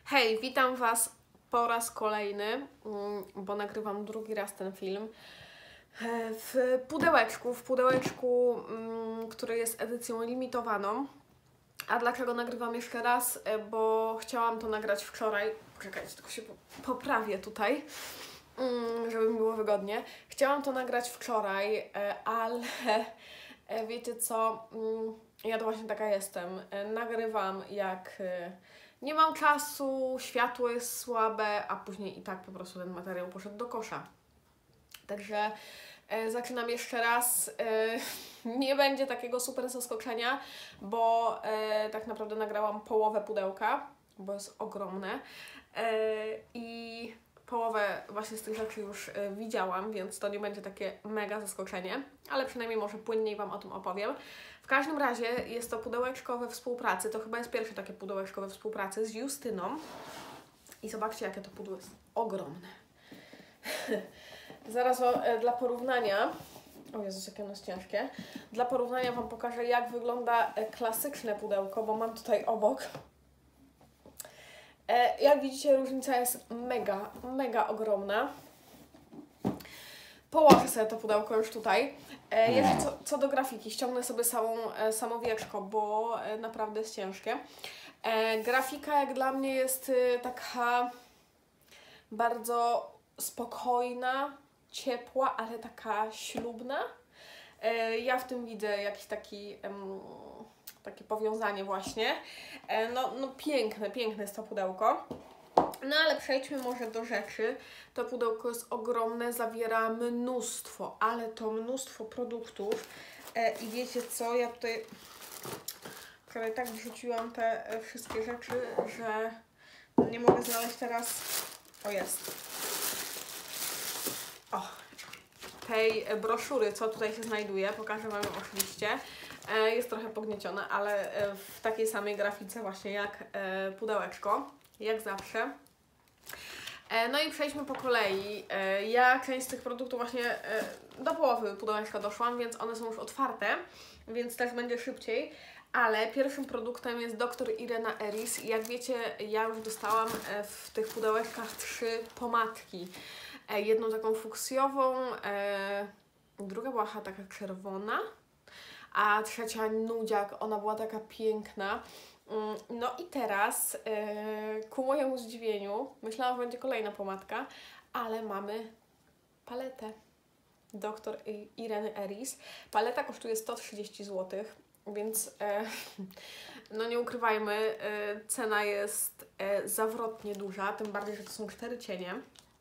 Hej, witam Was po raz kolejny, bo nagrywam drugi raz ten film. W pudełeczku, który jest edycją limitowaną. A dlaczego nagrywam jeszcze raz? Bo chciałam to nagrać wczoraj. Poczekajcie, tylko się poprawię tutaj, żeby mi było wygodnie. Chciałam to nagrać wczoraj, ale wiecie co? Ja to właśnie taka jestem. Nagrywam jak nie mam czasu, światło jest słabe, a później i tak po prostu ten materiał poszedł do kosza. Także zaczynam jeszcze raz. Nie będzie takiego super zaskoczenia, bo tak naprawdę nagrałam połowę pudełka, bo jest ogromne. I połowę właśnie z tych rzeczy już widziałam, więc to nie będzie takie mega zaskoczenie, ale przynajmniej może płynniej Wam o tym opowiem. W każdym razie jest to pudełeczko we współpracy, to chyba jest pierwsze takie pudełeczko we współpracy z Justyną. I zobaczcie, jakie to pudło jest ogromne. Zaraz dla porównania, o Jezus, jakie ono jest ciężkie, dla porównania Wam pokażę, jak wygląda klasyczne pudełko, bo mam tutaj obok. Jak widzicie, różnica jest mega ogromna. Położę sobie to pudełko już tutaj. Jeszcze co do grafiki, ściągnę sobie samo wieczko, bo naprawdę jest ciężkie. Grafika jak dla mnie jest taka bardzo spokojna, ciepła, ale taka ślubna. Ja w tym widzę jakiś takie powiązanie właśnie. No piękne jest to pudełko. No ale przejdźmy może do rzeczy. To pudełko jest ogromne, zawiera mnóstwo, ale to mnóstwo produktów. I wiecie co, ja tutaj tak wrzuciłam te wszystkie rzeczy, że nie mogę znaleźć teraz. O, jest. O, tej broszury, co tutaj się znajduje, pokażę Wam ją oczywiście. Jest trochę pognieciona, ale w takiej samej grafice właśnie jak pudełeczko, jak zawsze. No i przejdźmy po kolei. Ja część z tych produktów właśnie do połowy pudełeczka doszłam, więc one są już otwarte, więc też będzie szybciej. Ale pierwszym produktem jest Dr. Irena Eris. Jak wiecie, ja już dostałam w tych pudełeczkach 3 pomadki. Jedną taką fuksjową, druga była taka czerwona, a trzecia nudziak. Ona była taka piękna. No i teraz, ku mojemu zdziwieniu, myślałam, że będzie kolejna pomadka, ale mamy paletę Dr. Ireny Eris. Paleta kosztuje 130 zł, więc no nie ukrywajmy, cena jest zawrotnie duża, tym bardziej, że to są 4 cienie.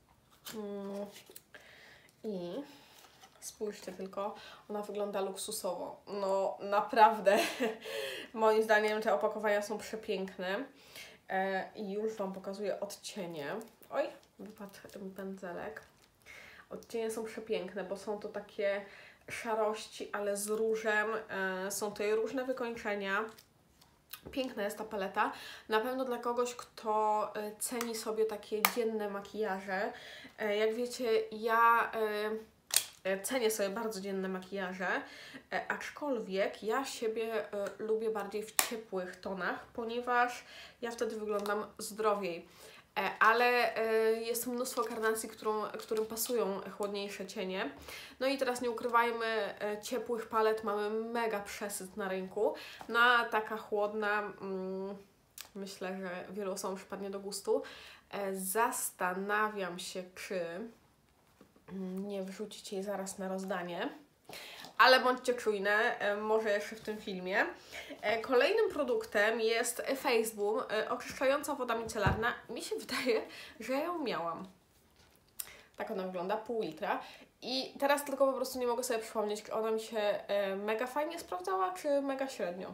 I spójrzcie tylko, ona wygląda luksusowo. No naprawdę, moim zdaniem te opakowania są przepiękne. I już Wam pokazuję odcienie. Oj, wypadł pędzelek. Odcienie są przepiękne, bo są to takie szarości, ale z różem. Są tutaj różne wykończenia. Piękna jest ta paleta. Na pewno dla kogoś, kto ceni sobie takie dzienne makijaże. Jak wiecie, ja cenię sobie bardzo dzienne makijaże, aczkolwiek ja siebie lubię bardziej w ciepłych tonach, ponieważ ja wtedy wyglądam zdrowiej. Ale jest mnóstwo karnacji, którym pasują chłodniejsze cienie. No i teraz nie ukrywajmy, ciepłych palet mamy mega przesyt na rynku. No a taka chłodna, myślę, że wielu osobom przypadnie do gustu. Zastanawiam się, czy nie wrzucić jej zaraz na rozdanie. Ale bądźcie czujne, może jeszcze w tym filmie. Kolejnym produktem jest Face Boom, oczyszczająca woda micelarna. Mi się wydaje, że ja ją miałam. Tak ona wygląda, pół litra. I teraz tylko po prostu nie mogę sobie przypomnieć, czy ona mi się mega fajnie sprawdzała, czy mega średnio.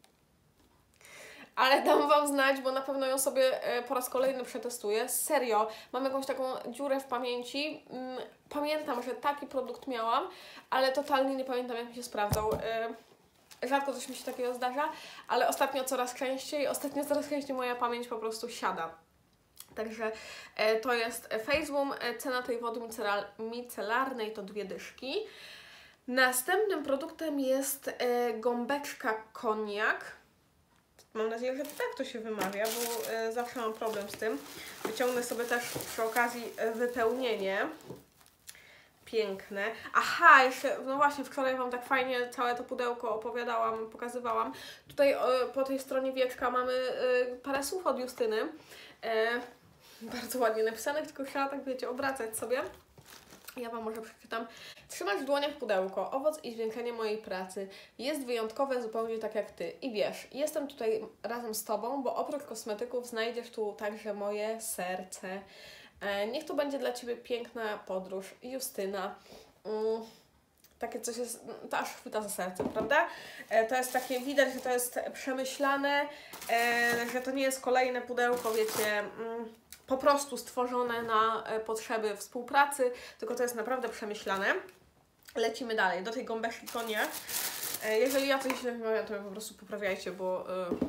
Ale dam Wam znać, bo na pewno ją sobie po raz kolejny przetestuję. Serio, mam jakąś taką dziurę w pamięci. Pamiętam, że taki produkt miałam, ale totalnie nie pamiętam, jak mi się sprawdzał. Rzadko coś mi się takiego zdarza, ale ostatnio coraz częściej moja pamięć po prostu siada. Także to jest Face Boom. Cena tej wody micelarnej to 2 dyszki. Następnym produktem jest gąbeczka koniak. Mam nadzieję, że tak to się wymawia, bo zawsze mam problem z tym. Wyciągnę sobie też przy okazji wypełnienie. Piękne. Aha, jeszcze, no właśnie, wczoraj Wam tak fajnie całe to pudełko opowiadałam, pokazywałam. Tutaj po tej stronie wieczka mamy parę słów od Justyny. Bardzo ładnie napisanych, tylko trzeba, tak wiecie, obracać sobie. Ja Wam może przeczytam. Trzymać w dłoniach pudełko, owoc i zwieńczenie mojej pracy. Jest wyjątkowe zupełnie tak jak Ty. I wiesz, jestem tutaj razem z Tobą, bo oprócz kosmetyków znajdziesz tu także moje serce. Niech to będzie dla Ciebie piękna podróż. Justyna. Takie coś jest, to aż chwyta za serce, prawda? To jest takie, widać, że to jest przemyślane, że to nie jest kolejne pudełko, wiecie, po prostu stworzone na potrzeby współpracy, tylko to jest naprawdę przemyślane. Lecimy dalej. Do tej gąbeczki to nie. Jeżeli ja coś źle wymawiam, to mnie po prostu poprawiajcie, bo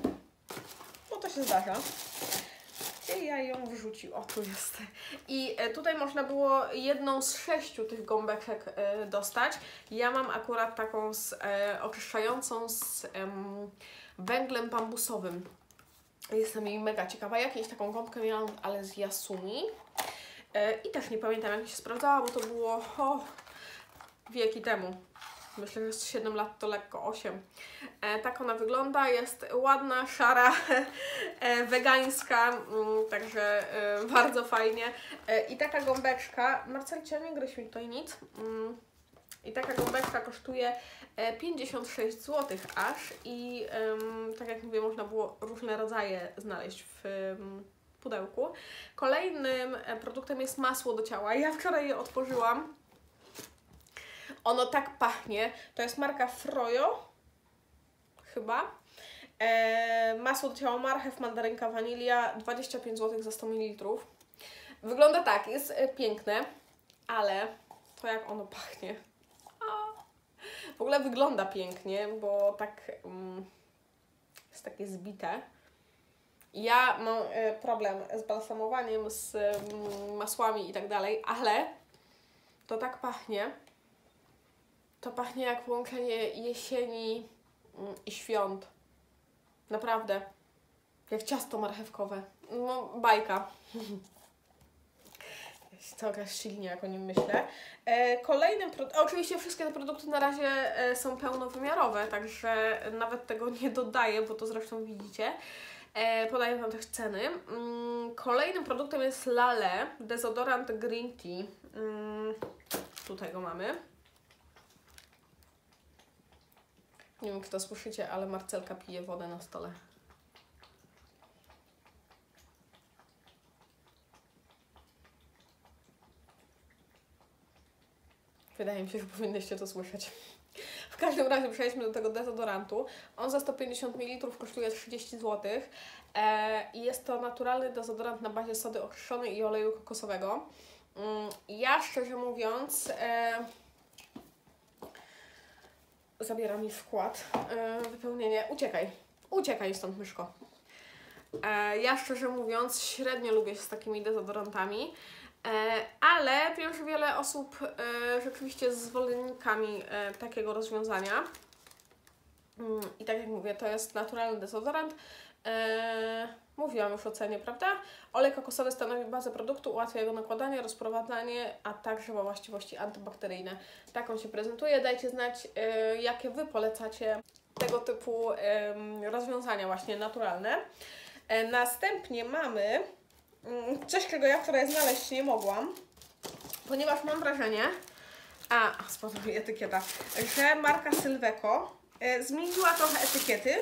to się zdarza. Gdzie ja ją wrzucił? O, tu jest. I tutaj można było jedną z 6 tych gąbeczek dostać. Ja mam akurat taką oczyszczającą z węglem bambusowym. Jestem jej mega ciekawa. Jakąś taką gąbkę miałam, ale z Yasumi. I też nie pamiętam, jak mi się sprawdzała, bo to było wieki temu. Myślę, że jest 7 lat, to lekko 8. Tak ona wygląda, jest ładna, szara, wegańska, także bardzo fajnie. I taka gąbeczka, Marcelcia, nie gryź mi tutaj nic. I taka gąbeczka kosztuje 56 zł aż i tak jak mówię, można było różne rodzaje znaleźć w pudełku. Kolejnym produktem jest masło do ciała. Ja wczoraj je otworzyłam. Ono tak pachnie. To jest marka Froyo, chyba. Masło do ciała marchew, mandarynka, wanilia, 25 zł za 100 ml. Wygląda tak, jest piękne, ale to jak ono pachnie. W ogóle wygląda pięknie, bo tak jest takie zbite. Ja mam problem z balsamowaniem, z masłami i tak dalej, ale to tak pachnie. To pachnie jak połączenie jesieni i świąt. Naprawdę. Jak ciasto marchewkowe. No, bajka. Jest coraz silnie, jak o nim myślę. Kolejnym oczywiście wszystkie te produkty na razie są pełnowymiarowe, także nawet tego nie dodaję, bo to zresztą widzicie. Podaję Wam też ceny. Kolejnym produktem jest Lale dezodorant Green Tea. Tutaj go mamy. Nie wiem, czy to słyszycie, ale Marcelka pije wodę na stole. Wydaje mi się, że powinnyście to słyszeć. W każdym razie przejdźmy do tego dezodorantu. On za 150 ml kosztuje 30 zł. I jest to naturalny dezodorant na bazie sody oczyszczonej i oleju kokosowego. Ja szczerze mówiąc zabiera mi wkład, wypełnienie. Uciekaj stąd, myszko. Ja szczerze mówiąc średnio lubię się z takimi dezodorantami, ale wiem, że wiele osób rzeczywiście jest zwolennikami takiego rozwiązania. I tak jak mówię, to jest naturalny dezodorant. Mówiłam już o cenie, prawda? Olej kokosowy stanowi bazę produktu, ułatwia jego nakładanie, rozprowadzanie, a także ma właściwości antybakteryjne. Tak on się prezentuje. Dajcie znać, jakie Wy polecacie tego typu rozwiązania właśnie naturalne. Następnie mamy coś, czego ja wczoraj znaleźć nie mogłam, ponieważ mam wrażenie, spadła mi etykieta, że marka Sylveco zmieniła trochę etykiety.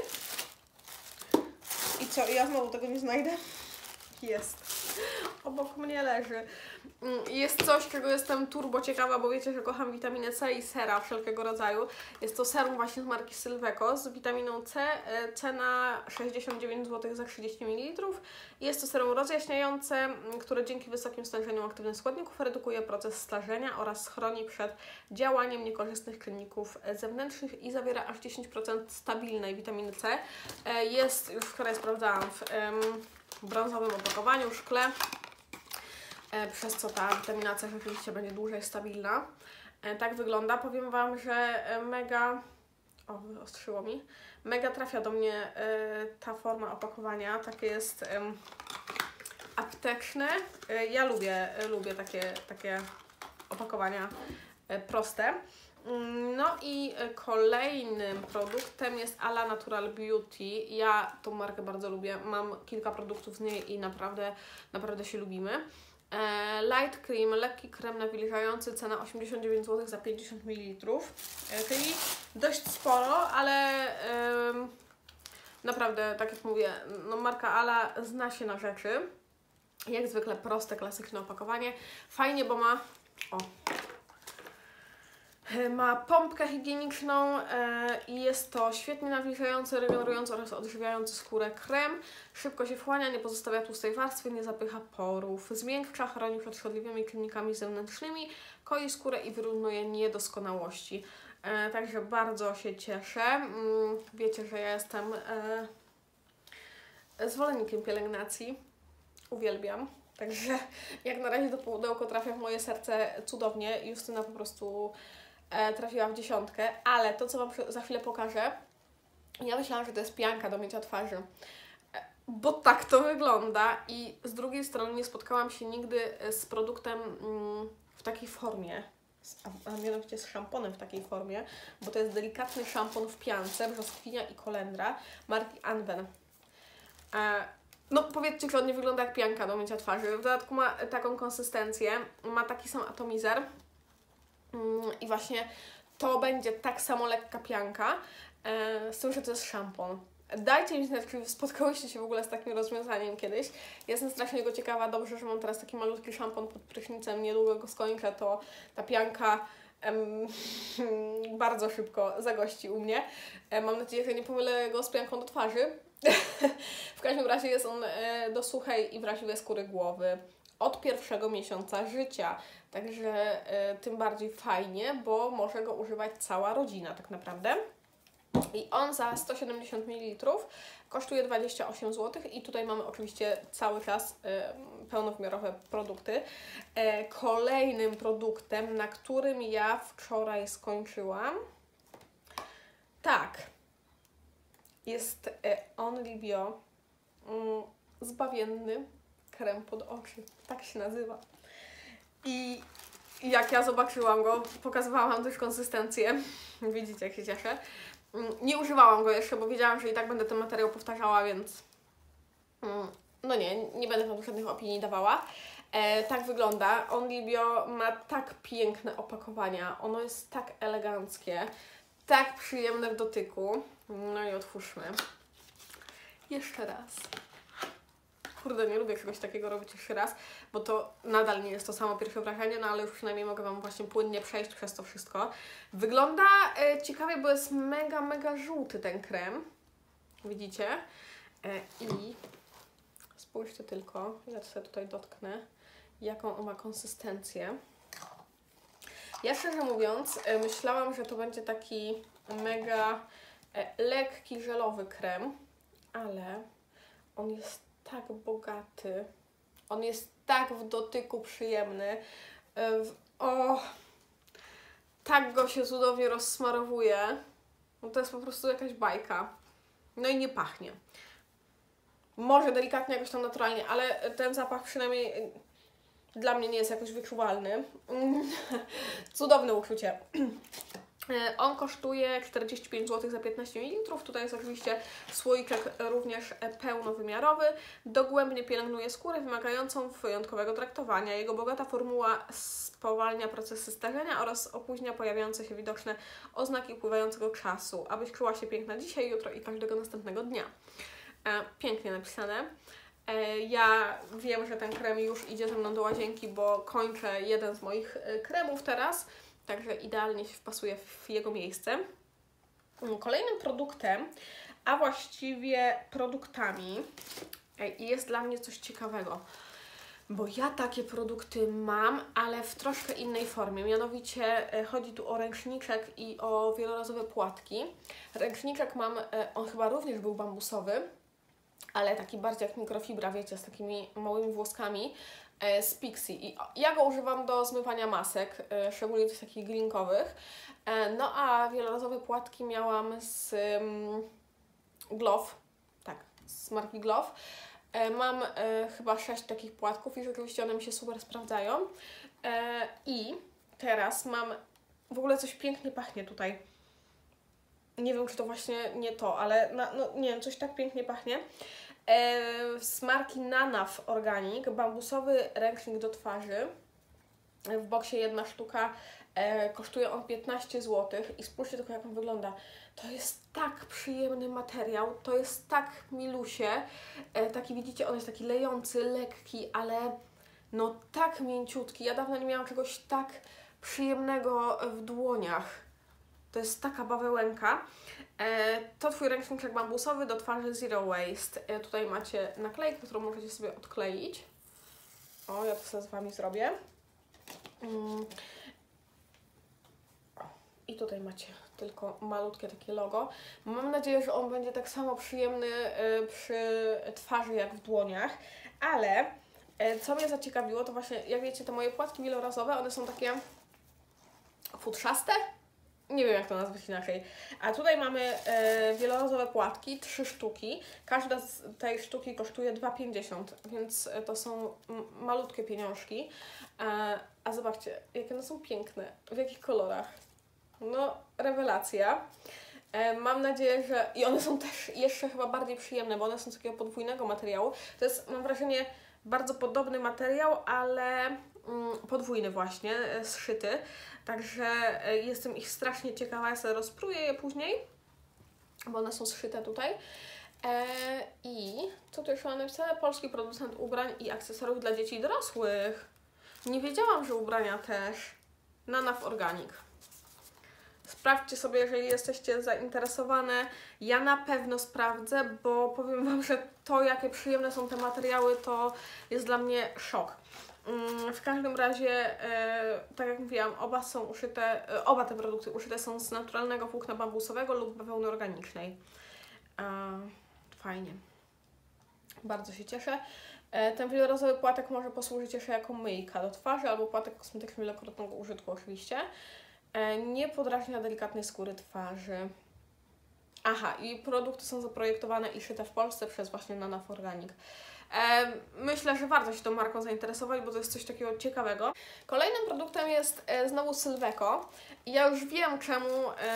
I co? Ja znowu tego nie znajdę? Jest. Obok mnie leży. Jest coś, czego jestem turbo ciekawa, bo wiecie, że kocham witaminę C i sera wszelkiego rodzaju. Jest to serum właśnie z marki Sylveco z witaminą C. Cena 69 zł za 30 ml. Jest to serum rozjaśniające, które dzięki wysokim stężeniu aktywnych składników redukuje proces starzenia oraz chroni przed działaniem niekorzystnych czynników zewnętrznych i zawiera aż 10% stabilnej witaminy C. Jest, już wczoraj sprawdzałam, w brązowym opakowaniu, w szkle, przez co ta witamina C rzeczywiście będzie dłużej stabilna. Tak wygląda. Powiem Wam, że mega O, wyostrzyło mi. Mega trafia do mnie ta forma opakowania. Takie jest apteczne. Ja lubię takie opakowania proste. No i kolejnym produktem jest Ala Natural Beauty. Ja tą markę bardzo lubię. Mam kilka produktów z niej i naprawdę się lubimy. Light Cream, lekki krem nawilżający, cena 89 zł za 50 ml. Czyli dość sporo, ale naprawdę, tak jak mówię, no marka Ala zna się na rzeczy. Jak zwykle proste, klasyczne opakowanie. Fajnie, bo ma pompkę higieniczną i jest to świetnie nawilżający, regenerujący oraz odżywiający skórę krem. Szybko się wchłania, nie pozostawia tłustej warstwy, nie zapycha porów. Zmiękcza, chroni przed szkodliwymi czynnikami zewnętrznymi, koi skórę i wyrównuje niedoskonałości. Także bardzo się cieszę. Wiecie, że ja jestem zwolennikiem pielęgnacji. Uwielbiam. Także jak na razie to pudełko trafia w moje serce cudownie. Justyna po prostu trafiła w 10, ale to, co Wam za chwilę pokażę, ja myślałam, że to jest pianka do mycia twarzy, bo tak to wygląda i z drugiej strony nie spotkałam się nigdy z produktem w takiej formie, a mianowicie z szamponem w takiej formie, bo to jest delikatny szampon w piance, brzoskwinia i kolendra marki Anwen. No powiedzcie, czy on nie wygląda jak pianka do mycia twarzy. W dodatku ma taką konsystencję, ma taki sam atomizer i właśnie to będzie tak samo lekka pianka, z tym, że to jest szampon. Dajcie mi znać, czy spotkałyście się w ogóle z takim rozwiązaniem kiedyś. Jestem strasznie go ciekawa. Dobrze, że mam teraz taki malutki szampon pod prysznicem. Niedługo go skończę, to ta pianka bardzo szybko zagości u mnie. Mam nadzieję, że nie pomylę go z pianką do twarzy. W każdym razie jest on do suchej i wrażliwej skóry głowy od pierwszego miesiąca życia. Także tym bardziej fajnie, bo może go używać cała rodzina tak naprawdę. I on za 170 ml kosztuje 28 zł i tutaj mamy oczywiście cały czas pełnowymiarowe produkty. Kolejnym produktem, na którym ja wczoraj skończyłam, jest Only Bio zbawienny krem pod oczy. Tak się nazywa. I jak ja zobaczyłam go, pokazywałam też konsystencję. Widzicie, jak się cieszę. Nie używałam go jeszcze, bo wiedziałam, że i tak będę ten materiał powtarzała, więc no nie będę Wam żadnych opinii dawała. Tak wygląda. Only Bio ma tak piękne opakowania. Ono jest tak eleganckie, tak przyjemne w dotyku. No i otwórzmy. Jeszcze raz. Kurde, nie lubię czegoś takiego robić jeszcze raz, bo to nadal nie jest to samo pierwsze wrażenie, no ale już przynajmniej mogę Wam właśnie płynnie przejść przez to wszystko. Wygląda ciekawie, bo jest mega żółty ten krem. Widzicie? I spójrzcie tylko, ja sobie tutaj dotknę, jaką on ma konsystencję. Ja szczerze mówiąc myślałam, że to będzie taki mega lekki, żelowy krem, ale on jest tak bogaty, on jest tak w dotyku przyjemny, tak go się cudownie rozsmarowuje, no to jest po prostu jakaś bajka. No i nie pachnie. Może delikatnie jakoś tam naturalnie, ale ten zapach przynajmniej dla mnie nie jest jakoś wyczuwalny. Cudowne uczucie. On kosztuje 45 zł za 15 ml. Tutaj jest oczywiście słoiczek również pełnowymiarowy. Dogłębnie pielęgnuje skórę wymagającą wyjątkowego traktowania. Jego bogata formuła spowalnia procesy starzenia oraz opóźnia pojawiające się widoczne oznaki upływającego czasu, abyś czuła się piękna dzisiaj, jutro i każdego następnego dnia. Pięknie napisane. Ja wiem, że ten krem już idzie ze mną do łazienki, bo kończę jeden z moich kremów teraz. Także idealnie się wpasuje w jego miejsce. Kolejnym produktem, a właściwie produktami, jest dla mnie coś ciekawego. Bo ja takie produkty mam, ale w troszkę innej formie. Mianowicie chodzi tu o ręczniczek i o wielorazowe płatki. Ręczniczek mam, on chyba również był bambusowy. ale taki bardziej jak mikrofibra, wiecie, z takimi małymi włoskami z Pixi. I ja go używam do zmywania masek, szczególnie tych takich glinkowych. No a wielorazowe płatki miałam z Glove, tak, z marki Glove. Mam chyba 6 takich płatków i rzeczywiście one mi się super sprawdzają. I teraz mam, w ogóle coś pięknie pachnie tutaj. Nie wiem, czy to właśnie nie to, ale no, nie wiem, coś tak pięknie pachnie. Z marki Nanaf Organic, bambusowy ręcznik do twarzy. W boksie jedna sztuka, kosztuje on 15 zł i spójrzcie tylko, jak on wygląda. To jest tak przyjemny materiał, to jest tak milusie. Taki, widzicie, on jest taki lejący, lekki, ale no tak mięciutki. Ja dawno nie miałam czegoś tak przyjemnego w dłoniach. To jest taka bawełenka. To Twój ręczniczek bambusowy do twarzy Zero Waste. Tutaj macie naklejkę, którą możecie sobie odkleić. O, ja to sobie z Wami zrobię. I tutaj macie tylko malutkie takie logo. Mam nadzieję, że on będzie tak samo przyjemny przy twarzy jak w dłoniach, ale co mnie zaciekawiło, to właśnie, jak wiecie, te moje płatki wielorazowe, one są takie futrzaste? Nie wiem, jak to nazwać inaczej. A tutaj mamy wielorazowe płatki, 3 sztuki. Każda z tej sztuki kosztuje 2,50, więc to są malutkie pieniążki. A zobaczcie, jakie one są piękne, w jakich kolorach. No, rewelacja. Mam nadzieję, że... I one są też jeszcze chyba bardziej przyjemne, bo one są z takiego podwójnego materiału. To jest, mam wrażenie, bardzo podobny materiał, ale podwójny właśnie, zszyty. Także jestem ich strasznie ciekawa, ja sobie rozpruję je później, bo one są zszyte tutaj. I co tu jeszcze mam napisane? Polski producent ubrań i akcesoriów dla dzieci i dorosłych. Nie wiedziałam, że ubrania też. Nanaf Organic. Sprawdźcie sobie, jeżeli jesteście zainteresowane. Ja na pewno sprawdzę, bo powiem Wam, że to, jakie przyjemne są te materiały, to jest dla mnie szok. W każdym razie, tak jak mówiłam, oba te produkty uszyte są z naturalnego włókna bambusowego lub bawełny organicznej. Fajnie. Bardzo się cieszę. Ten wielorazowy płatek może posłużyć jeszcze jako myjka do twarzy albo płatek kosmetyczny wielokrotnego użytku oczywiście. Nie podrażnia delikatnej skóry twarzy. Aha, i produkty są zaprojektowane i szyte w Polsce przez właśnie Nanaf Organic. Myślę, że warto się tą marką zainteresować, bo to jest coś takiego ciekawego. Kolejnym produktem jest znowu Sylveco. I ja już wiem, czemu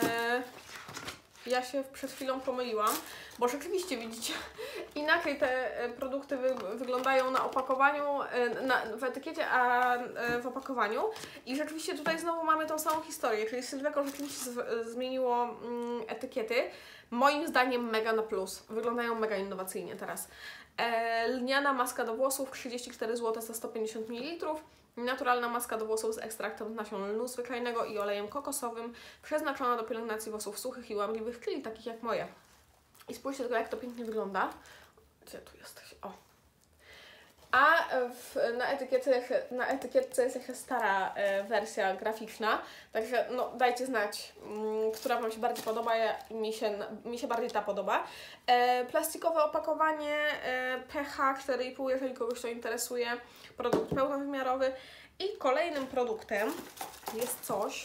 ja się przed chwilą pomyliłam, bo rzeczywiście widzicie, inaczej te produkty wyglądają na opakowaniu, w etykiecie, a w opakowaniu. I rzeczywiście tutaj znowu mamy tą samą historię, czyli Sylveco rzeczywiście zmieniło etykiety. Moim zdaniem mega na plus. Wyglądają mega innowacyjnie teraz. Lniana maska do włosów 34 zł za 150 ml. Naturalna maska do włosów z ekstraktem nasion lnu zwyczajnego i olejem kokosowym, przeznaczona do pielęgnacji włosów suchych i łamliwych, czyli takich jak moje. I spójrzcie tylko, jak to pięknie wygląda. Gdzie tu jesteś? O! A na etykietce jest jeszcze stara wersja graficzna, także no, dajcie znać, która Wam się bardziej podoba. Mi się bardziej ta podoba. Plastikowe opakowanie, pH 4,5, jeżeli kogoś to interesuje. Produkt pełnowymiarowy. I kolejnym produktem jest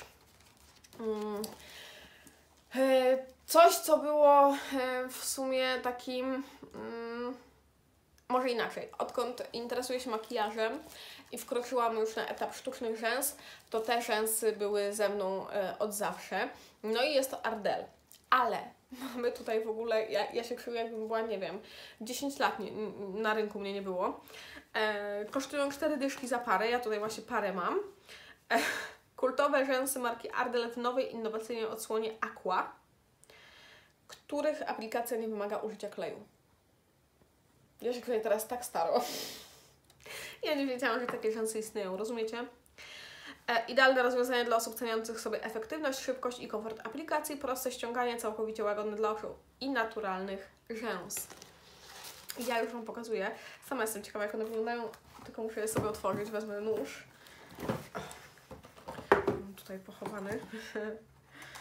coś, co było w sumie takim... Może inaczej, odkąd interesuję się makijażem i wkroczyłam już na etap sztucznych rzęs, to te rzęsy były ze mną od zawsze. No i jest to Ardell. Ale mamy tutaj w ogóle, ja się czuję, jakbym była, nie wiem, 10 lat na rynku mnie nie było. Kosztują 4 dyszki za parę, ja tutaj właśnie parę mam. Kultowe rzęsy marki Ardell w nowej, innowacyjnej odsłonie Aqua, których aplikacja nie wymaga użycia kleju. Ja się czuję teraz tak staro. Ja nie wiedziałam, że takie rzęsy istnieją, rozumiecie? Idealne rozwiązanie dla osób ceniących sobie efektywność, szybkość i komfort aplikacji, proste ściąganie, całkowicie łagodne dla oczu i naturalnych rzęs. Ja już Wam pokazuję. Sama jestem ciekawa, jak one wyglądają, tylko muszę je sobie otworzyć. Wezmę nóż. Mam tutaj pochowany.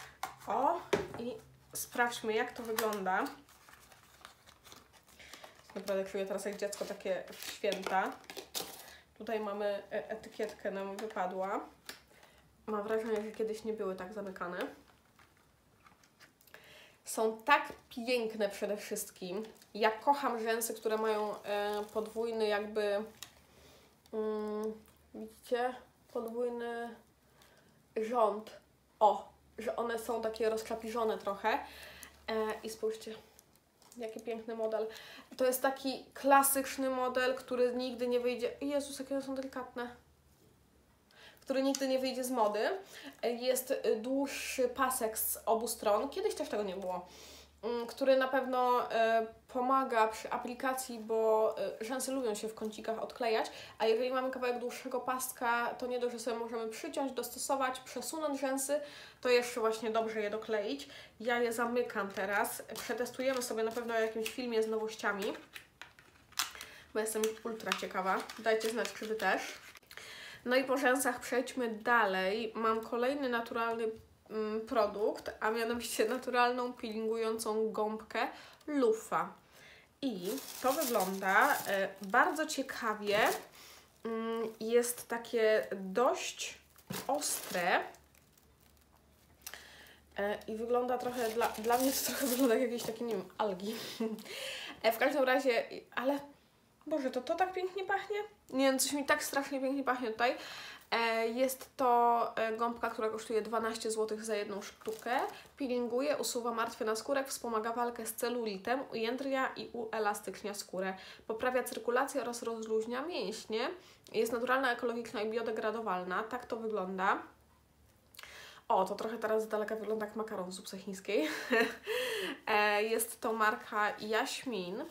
O! I sprawdźmy, jak to wygląda. Naprawdę czuję teraz jak dziecko takie w święta. Tutaj mamy etykietkę, nam wypadła. Mam wrażenie, że kiedyś nie były tak zamykane. Są tak piękne przede wszystkim. Ja kocham rzęsy, które mają podwójny jakby... widzicie? Podwójny rząd. O, że one są takie rozklapiżone trochę. I spójrzcie, jaki piękny model. To jest taki klasyczny model, który nigdy nie wyjdzie... Jezus, jakie one są delikatne. Który nigdy nie wyjdzie z mody. Jest dłuższy pasek z obu stron. Kiedyś też tego nie było. Który na pewno pomaga przy aplikacji, bo rzęsy lubią się w kącikach odklejać, a jeżeli mamy kawałek dłuższego paska, to nie dość, że sobie możemy przyciąć, dostosować, przesunąć rzęsy, to jeszcze właśnie dobrze je dokleić. Ja je zamykam teraz. Przetestujemy sobie na pewno w jakimś filmie z nowościami, bo jestem ultra ciekawa. Dajcie znać, czy Wy też. No i po rzęsach przejdźmy dalej. Mam kolejny naturalny produkt, a mianowicie naturalną peelingującą gąbkę Lufa. I to wygląda bardzo ciekawie. Jest takie dość ostre i wygląda trochę, dla mnie to trochę wygląda jak jakieś takie, nie wiem, algi. W każdym razie, ale Boże, to tak pięknie pachnie? Nie wiem, coś mi tak strasznie pięknie pachnie tutaj. Jest to gąbka, która kosztuje 12 zł za jedną sztukę. Peelinguje, usuwa martwy naskórek, wspomaga walkę z celulitem, ujędrnia i uelastycznia skórę. Poprawia cyrkulację oraz rozluźnia mięśnie. Jest naturalna, ekologiczna i biodegradowalna. Tak to wygląda. O, to trochę teraz z daleka wygląda jak makaron w zupce chińskiej. Jest to marka Jasmin.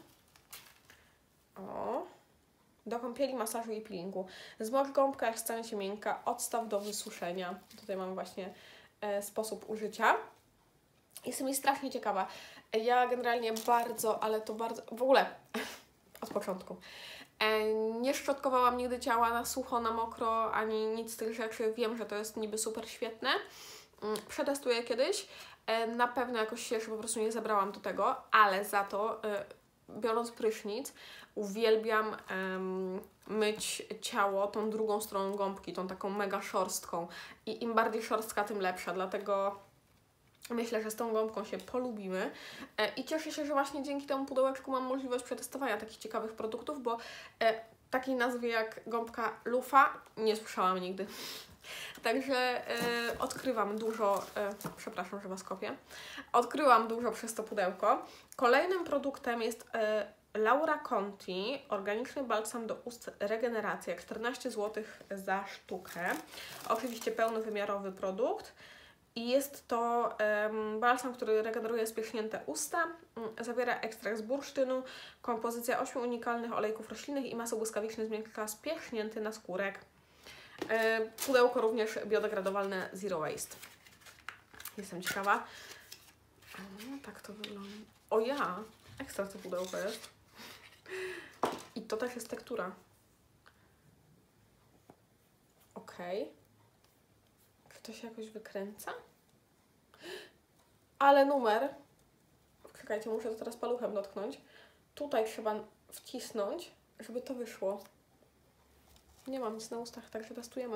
O. Do kąpieli, masażu i peelingu. Zmocz gąbkę, jak stanie się miękka. Odstaw do wysuszenia. Tutaj mamy właśnie sposób użycia. Jestem jej strasznie ciekawa. Ja generalnie bardzo, ale to bardzo... W ogóle od początku. Nie szczotkowałam nigdy ciała na sucho, na mokro, ani nic z tych rzeczy. Wiem, że to jest niby super świetne. Przetestuję kiedyś. Na pewno jakoś się po prostu nie zabrałam do tego, ale za to biorąc prysznic, uwielbiam myć ciało tą drugą stroną gąbki, tą taką mega szorstką. I im bardziej szorstka, tym lepsza, dlatego myślę, że z tą gąbką się polubimy. I cieszę się, że właśnie dzięki temu pudełeczku mam możliwość przetestowania takich ciekawych produktów, bo takiej nazwy jak gąbka Lufa nie słyszałam nigdy. Także odkrywam dużo, przepraszam, że Was kopię, odkryłam dużo przez to pudełko. Kolejnym produktem jest Laura Conti, organiczny balsam do ust regeneracja, 14 zł za sztukę. Oczywiście pełnowymiarowy produkt. I jest to balsam, który regeneruje spierzchnięte usta, zawiera ekstrakt z bursztynu, kompozycja 8 unikalnych olejków roślinnych i masło błyskawiczne zmiękcza spierzchnięty naskórek. Pudełko również biodegradowalne Zero Waste. Jestem ciekawa. Tak to wygląda. O ja! Ekstra to pudełko jest. I to też jest tektura. Okej. Czy to się jakoś wykręca? Ale numer. Czekajcie, muszę to teraz paluchem dotknąć. Tutaj trzeba wcisnąć, żeby to wyszło. Nie mam nic na ustach, także testujemy.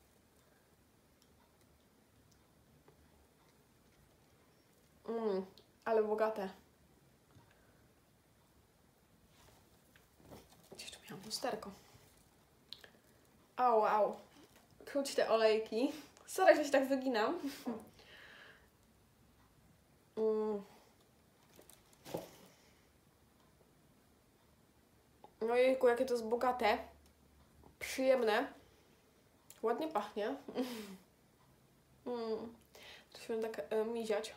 Ale bogate. Gdzieś tu miałam lusterko. Au, au. Czuć te olejki. Sorry, że się tak wyginam. No jejku, jakie to jest bogate. Przyjemne. Ładnie pachnie. To się będę tak miziać.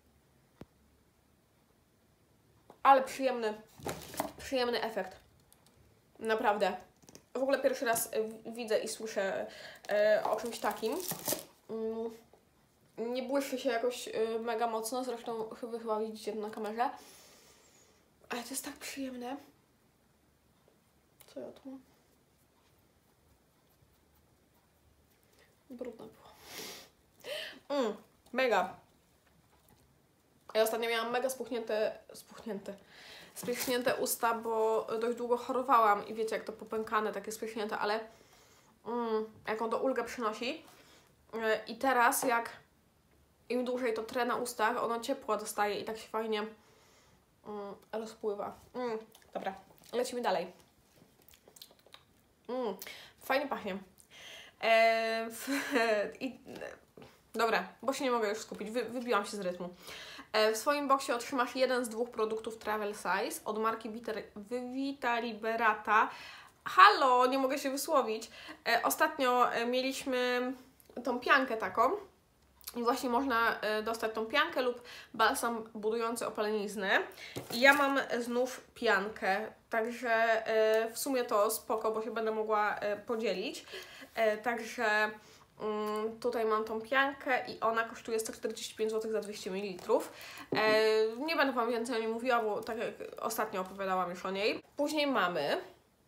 Ale przyjemny efekt. Naprawdę. W ogóle pierwszy raz widzę i słyszę o czymś takim. Nie błyszczy się jakoś mega mocno, zresztą Wy chyba widzicie to na kamerze. Ale to jest tak przyjemne. Co ja tu mam? Brudne było. Mega. Ja ostatnio miałam mega spierzchnięte usta, bo dość długo chorowałam i wiecie, jak to popękane, takie spierzchnięte, ale jaką to ulgę przynosi. I teraz jak im dłużej to trę na ustach, ono ciepło dostaje i tak się fajnie rozpływa. Dobra, lecimy dalej. Fajnie pachnie. Dobra, bo się nie mogę już skupić, wybiłam się z rytmu. W swoim boksie otrzymasz jeden z 2 produktów Travel Size od marki Vita Liberata. Halo, nie mogę się wysłowić. Ostatnio mieliśmy tą piankę taką i właśnie można dostać tą piankę lub balsam budujący opaleniznę. I ja mam znów piankę, także w sumie to spoko, bo się będę mogła podzielić. Także tutaj mam tą piankę i ona kosztuje 145 zł za 200 ml. Nie będę Wam więcej o niej mówiła, bo tak jak ostatnio opowiadałam już o niej. Później mamy...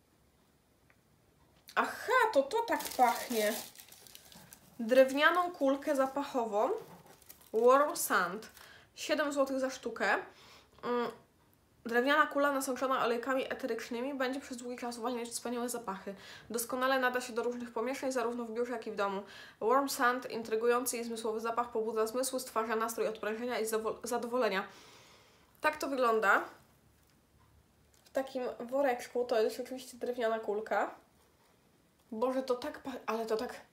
Aha, to tak pachnie. Drewnianą kulkę zapachową Warm Sand. 7 zł za sztukę. Drewniana kula nasączona olejkami eterycznymi będzie przez długi czas uwalniać wspaniałe zapachy. Doskonale nada się do różnych pomieszczeń, zarówno w biurze, jak i w domu. Warm Sand, intrygujący i zmysłowy zapach pobudza zmysły, stwarza nastrój odprężenia i zadowolenia. Tak to wygląda. W takim woreczku, to jest oczywiście drewniana kulka. Boże, to tak pachnie, ale to tak...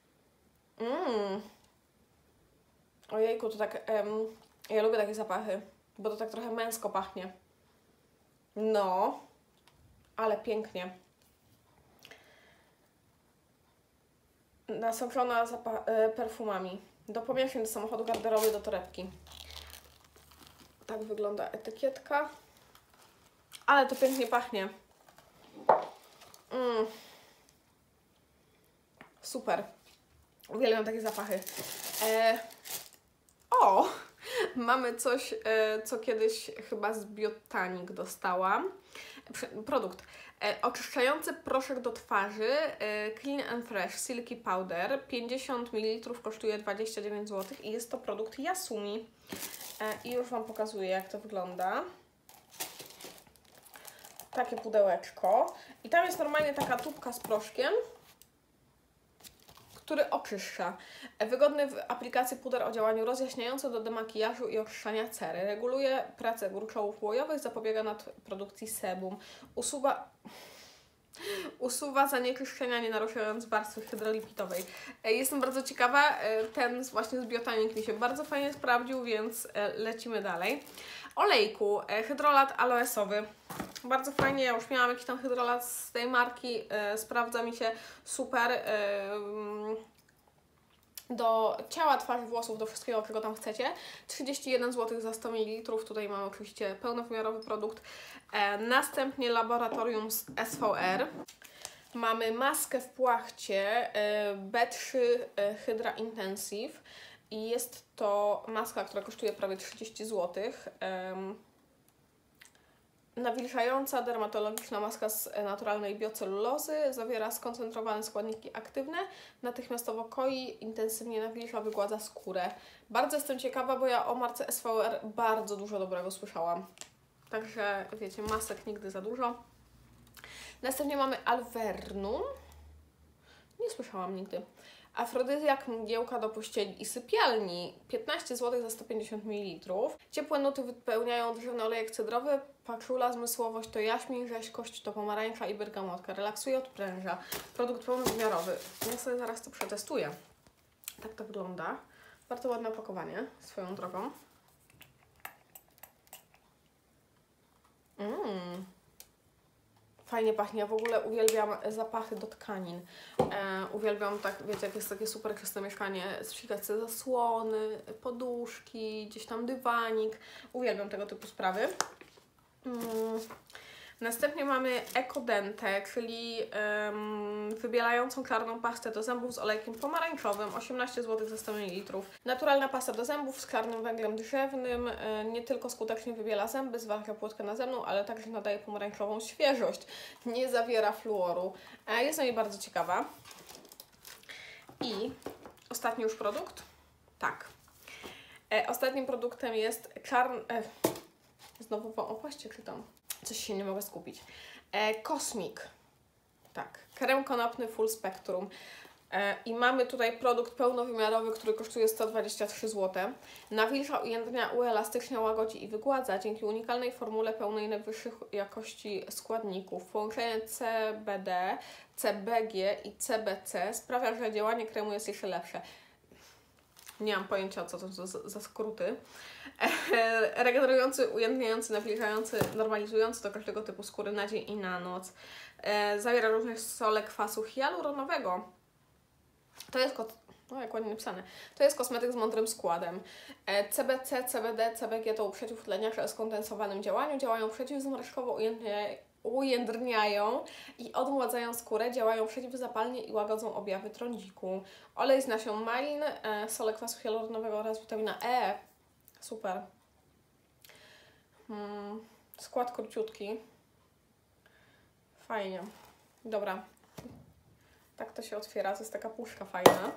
Ojejku, to tak... ja lubię takie zapachy, bo to tak trochę męsko pachnie. No, ale pięknie. Nasączona perfumami. Do pomieszczeń, do samochodu, garderoby, do torebki. Tak wygląda etykietka. Ale to pięknie pachnie. Super. Uwielbiam takie zapachy. Mamy coś, co kiedyś chyba z Biotanik dostałam. Produkt. Oczyszczający proszek do twarzy Clean and Fresh Silky Powder. 50 ml kosztuje 29 zł i jest to produkt Yasumi. I już Wam pokazuję, jak to wygląda. Takie pudełeczko. I tam jest normalnie taka tubka z proszkiem, który oczyszcza. Wygodny w aplikacji puder o działaniu rozjaśniającym do demakijażu i oczyszczania cery. Reguluje pracę gruczołów łojowych, zapobiega nadprodukcji sebum. Usuwa zanieczyszczenia, nie naruszając warstwy hydrolipitowej. Jestem bardzo ciekawa. Ten właśnie z Biotanik mi się bardzo fajnie sprawdził, więc lecimy dalej. Olejku. Hydrolat aloesowy. Bardzo fajnie, ja już miałam jakiś tam hydrolat z tej marki, sprawdza mi się super do ciała, twarzy, włosów, do wszystkiego, czego tam chcecie. 31 zł za 100 ml, tutaj mamy oczywiście pełnowymiarowy produkt. Następnie laboratorium z SVR. Mamy maskę w płachcie B3 Hydra Intensive i jest to maska, która kosztuje prawie 30 zł. Nawilżająca dermatologiczna maska z naturalnej biocelulozy, zawiera skoncentrowane składniki aktywne, natychmiastowo koi, intensywnie nawilża, wygładza skórę. Bardzo jestem ciekawa, bo ja o marce SVR bardzo dużo dobrego słyszałam. Także wiecie, masek nigdy za dużo. Następnie mamy Alvernum. Nie słyszałam nigdy. Afrodyzjak mgiełka do pościeli i sypialni. 15 zł za 150 ml. Ciepłe nuty wypełniają drzewny olejek cydrowy, paczula, zmysłowość to jaśmin, rzeźkość to pomarańcza i bergamotka. Relaksuje, odpręża. Produkt pełnowymiarowy. Ja sobie zaraz to przetestuję. Tak to wygląda. Bardzo ładne opakowanie, swoją drogą. Fajnie pachnie. Ja w ogóle uwielbiam zapachy do tkanin. Uwielbiam, tak, wiecie, jak jest takie super czyste mieszkanie, ścigać sobie zasłony, poduszki, gdzieś tam dywanik. Uwielbiam tego typu sprawy. Następnie mamy Ecodente, czyli wybielającą czarną pastę do zębów z olejkiem pomarańczowym, 18 zł za 100 ml. Naturalna pasta do zębów z czarnym węglem drzewnym, nie tylko skutecznie wybiela zęby, zwalcza płotkę nazemną, ale także nadaje pomarańczową świeżość. Nie zawiera fluoru. Jestem jej bardzo ciekawa. I ostatni już produkt? Tak. Ostatnim produktem jest znowu Wam opaście czytam. Coś się nie mogę skupić. Cosmic. Tak, krem konopny Full Spectrum. I mamy tutaj produkt pełnowymiarowy, który kosztuje 123 zł. Nawilża, ujędrnia, uelastycznia, łagodzi i wygładza dzięki unikalnej formule pełnej najwyższych jakości składników. Połączenie CBD, CBG i CBC sprawia, że działanie kremu jest jeszcze lepsze. Nie mam pojęcia, co to za skróty. Regenerujący, ujędrniający, nawilżający, normalizujący do każdego typu skóry na dzień i na noc. Zawiera również sole kwasu hialuronowego. To jest, no jak ładnie napisane, to jest kosmetyk z mądrym składem. CBC, CBD, CBG to przeciwutleniacze o skondensowanym działaniu. Działają przeciwzmarszczkowo, ujędrniają i odmładzają skórę, działają przeciwzapalnie i łagodzą objawy trądziku. Olej z nasion malin, sole kwasu hialuronowego oraz witamina E. Super. Skład króciutki. Fajnie. Dobra. Tak to się otwiera. To jest taka puszka fajna.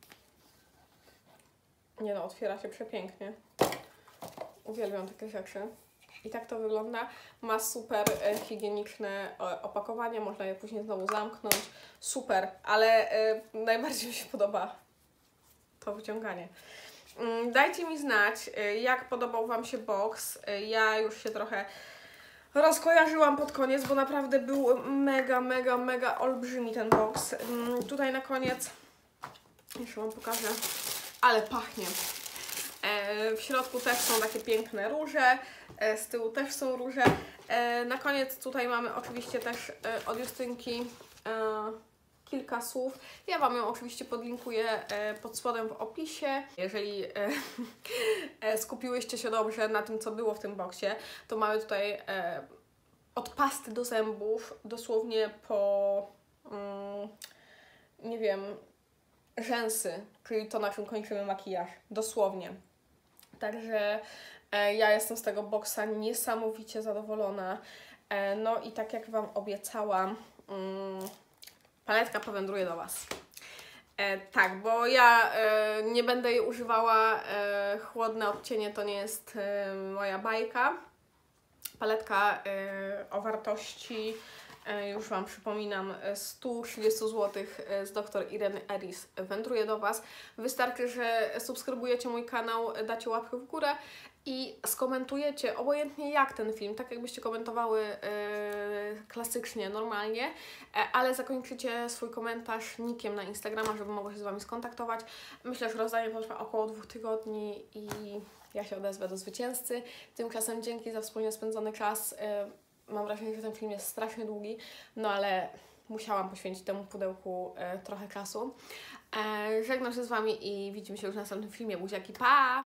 Nie no, otwiera się przepięknie. Uwielbiam takie rzeczy. I tak to wygląda. Ma super higieniczne opakowanie. Można je później znowu zamknąć. Super. Ale najbardziej mi się podoba to wyciąganie. Dajcie mi znać, jak podobał Wam się box. Ja już się trochę rozkojarzyłam pod koniec, bo naprawdę był mega olbrzymi ten box. Tutaj na koniec, jeszcze Wam pokażę, ale pachnie. W środku też są takie piękne róże, z tyłu też są róże. Na koniec tutaj mamy oczywiście też od Justynki kilka słów. Ja Wam ją oczywiście podlinkuję pod spodem w opisie. Jeżeli skupiłyście się dobrze na tym, co było w tym boxie, to mamy tutaj od pasty do zębów, dosłownie po, nie wiem, rzęsy, czyli to, na czym kończymy makijaż. Dosłownie. Także ja jestem z tego boxa niesamowicie zadowolona. No i tak jak Wam obiecałam, paletka powędruje do Was. Tak, bo ja nie będę jej używała. Chłodne odcienie to nie jest moja bajka. Paletka o wartości, już Wam przypominam, 130 zł z dr Ireny Eris wędruje do Was. Wystarczy, że subskrybujecie mój kanał, dacie łapkę w górę i skomentujecie, obojętnie jak ten film, tak jakbyście komentowały klasycznie, normalnie, ale zakończycie swój komentarz nickiem na Instagrama, żeby mogła się z Wami skontaktować. Myślę, że rozdanie potrwa około 2 tygodni i ja się odezwę do zwycięzcy. Tymczasem dzięki za wspólnie spędzony czas. Mam wrażenie, że ten film jest strasznie długi, no ale musiałam poświęcić temu pudełku trochę czasu. Żegnam się z Wami i widzimy się już w następnym filmie. Buziaki, pa!